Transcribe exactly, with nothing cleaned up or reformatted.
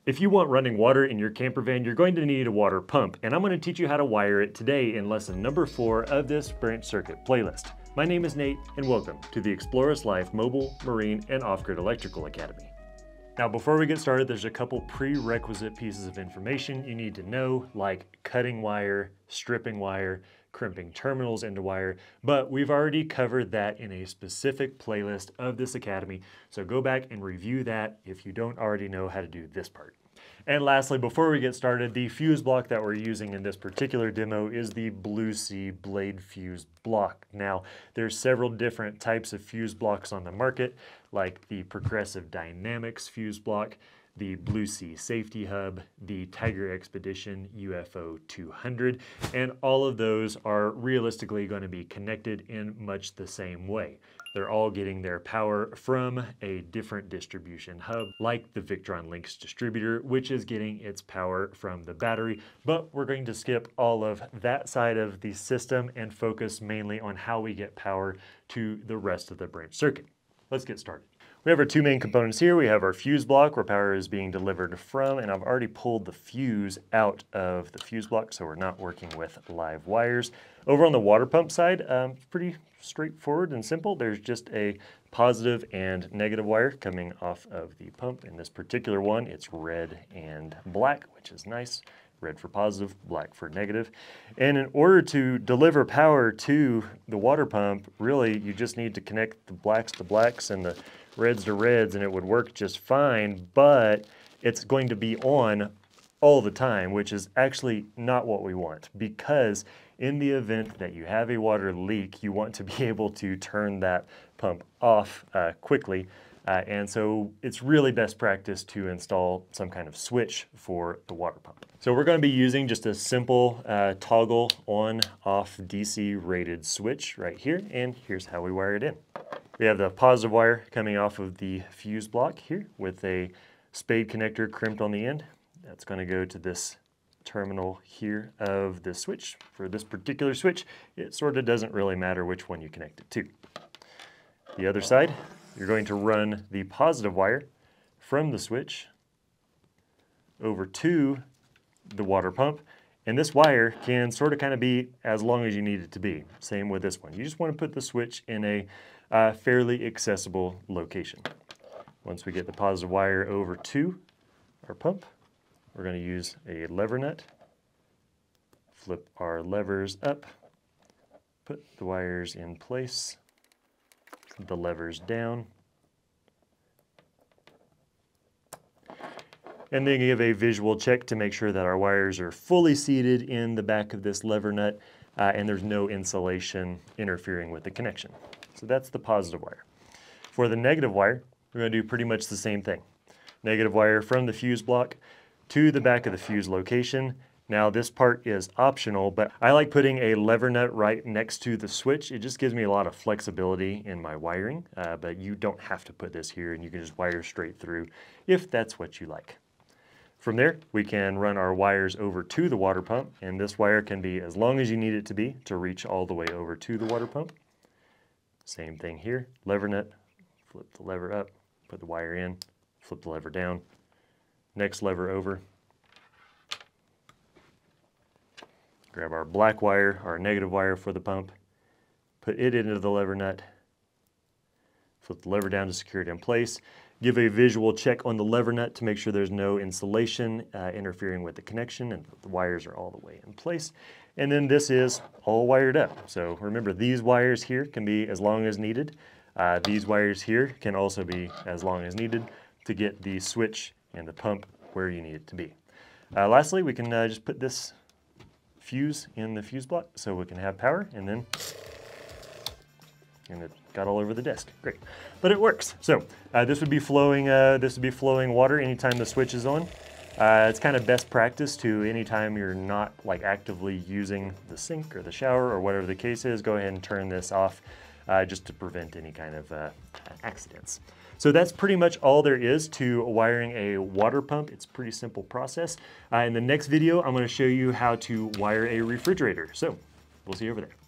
If you want running water in your camper van, you're going to need a water pump, and I'm going to teach you how to wire it today in lesson number four of this branch circuit playlist. My name is Nate, and welcome to the explorist.life Mobile, Marine, and Off-Grid Electrical Academy. Now, before we get started, there's a couple prerequisite pieces of information you need to know, like cutting wire, stripping wire, crimping terminals into wire, but we've already covered that in a specific playlist of this academy, so go back and review that if you don't already know how to do this part. And lastly, before we get started, the fuse block that we're using in this particular demo is the Blue Sea blade fuse block. Now, there's several different types of fuse blocks on the market, like the Progressive Dynamics fuse block, the Blue Sea Safety Hub, the Tiger Expedition U F O two hundred, and all of those are realistically going to be connected in much the same way. They're all getting their power from a different distribution hub, like the Victron Lynx distributor, which is getting its power from the battery, but we're going to skip all of that side of the system and focus mainly on how we get power to the rest of the branch circuit. Let's get started. We have our two main components here. We have our fuse block where power is being delivered from, and I've already pulled the fuse out of the fuse block, so we're not working with live wires. Over on the water pump side, um, it's pretty straightforward and simple. There's just a positive and negative wire coming off of the pump. In this particular one, it's red and black, which is nice. Red for positive, black for negative. And in order to deliver power to the water pump, really you just need to connect the blacks to blacks and the reds to reds, and it would work just fine, but it's going to be on all the time, which is actually not what we want, because in the event that you have a water leak, you want to be able to turn that pump off uh, quickly. Uh, and so it's really best practice to install some kind of switch for the water pump. So we're going to be using just a simple uh, toggle on-off D C rated switch right here, and here's how we wire it in. We have the positive wire coming off of the fuse block here with a spade connector crimped on the end. That's going to go to this terminal here of the switch. For this particular switch, it sort of doesn't really matter which one you connect it to. The other side, you're going to run the positive wire from the switch over to the water pump, and this wire can sort of kind of be as long as you need it to be. Same with this one. You just want to put the switch in a uh, fairly accessible location. Once we get the positive wire over to our pump, we're going to use a lever nut, flip our levers up, put the wires in place, the levers down, and then give a visual check to make sure that our wires are fully seated in the back of this lever nut uh, and there's no insulation interfering with the connection. So that's the positive wire. For the negative wire, we're going to do pretty much the same thing. Negative wire from the fuse block to the back of the fuse location. Now this part is optional, but I like putting a lever nut right next to the switch. It just gives me a lot of flexibility in my wiring, uh, but you don't have to put this here, and you can just wire straight through if that's what you like. From there, we can run our wires over to the water pump, and this wire can be as long as you need it to be to reach all the way over to the water pump. Same thing here, lever nut, flip the lever up, put the wire in, flip the lever down, next lever over. Grab our black wire, our negative wire for the pump, put it into the lever nut, flip the lever down to secure it in place, give a visual check on the lever nut to make sure there's no insulation uh, interfering with the connection and the wires are all the way in place. And then this is all wired up. So remember, these wires here can be as long as needed. Uh, these wires here can also be as long as needed to get the switch and the pump where you need it to be. Uh, lastly, we can uh, just put this fuse in the fuse block so we can have power, and then and it got all over the desk. Great, but it works. So uh, this would be flowing. Uh, this would be flowing water anytime the switch is on. Uh, it's kind of best practice to anytime you're not like actively using the sink or the shower or whatever the case is. Go ahead and turn this off uh, just to prevent any kind of uh, accidents. So that's pretty much all there is to wiring a water pump. It's a pretty simple process. Uh, in the next video, I'm going to show you how to wire a refrigerator. So we'll see you over there.